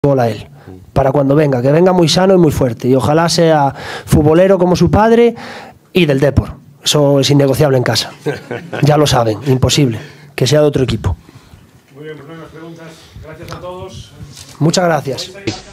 a él, para cuando venga, que venga muy sano y muy fuerte, y ojalá sea futbolero como su padre y del Depor. Eso es innegociable en casa, ya lo saben, imposible, que sea de otro equipo. Muy bien, pues no hay más preguntas. Gracias a todos. Muchas gracias.